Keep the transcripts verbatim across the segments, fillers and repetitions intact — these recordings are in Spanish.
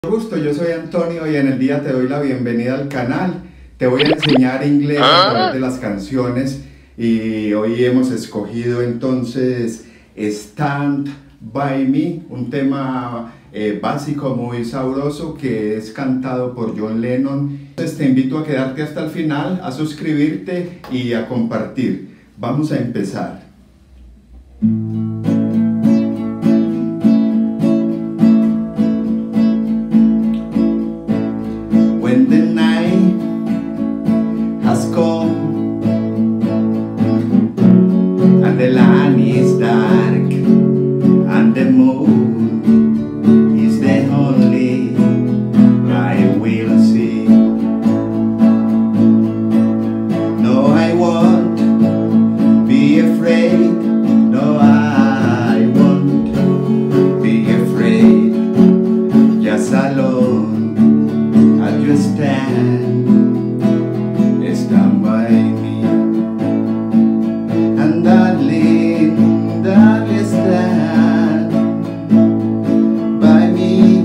Gusto, yo soy Antonio y en el día te doy la bienvenida al canal. Te voy a enseñar inglés a través de las canciones y hoy hemos escogido entonces Stand By Me, un tema eh, básico muy sabroso que es cantado por John Lennon. Entonces te invito a quedarte hasta el final, a suscribirte y a compartir. Vamos a empezar. When the night has come and the land is dark and the moon is the only I will see. No, I won't be afraid. No, I won't be afraid. Just alone you stand, stand by me, and darling, darling, stand by me.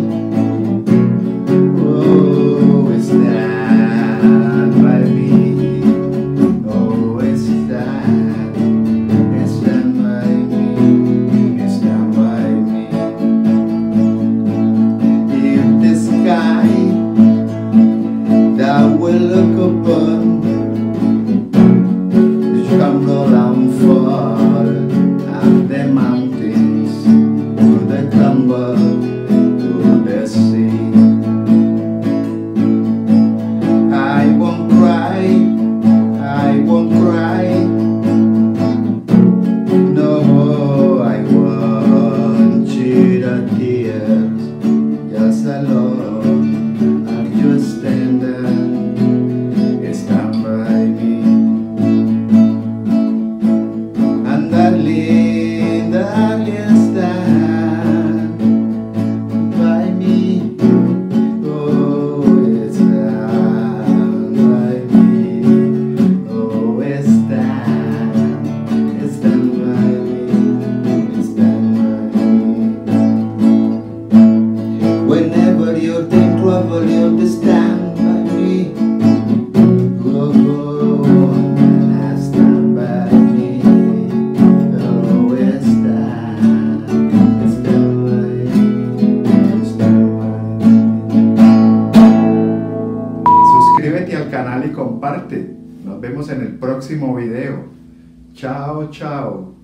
Oh, stand by me. Oh, stand, stand by me, stand by me. If the sky that will look upon the jungle and fall, and the mountains will they crumble to the sea. I won't cry, I won't cry. No, I won't shed a tears, just alone. And you stand there. Darling, darling, stand by me. Oh, stand by me. Oh, stand, stand by me, stand by me. Whenever you're in trouble, you stand by me. Oh, suscríbete al canal y comparte. Nos vemos en el próximo video. Chao, chao.